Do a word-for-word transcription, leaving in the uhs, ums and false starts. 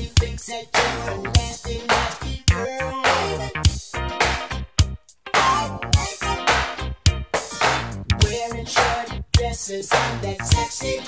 Everybody thinks that you're a nasty, nasty girl. Wearing short dresses and that sexy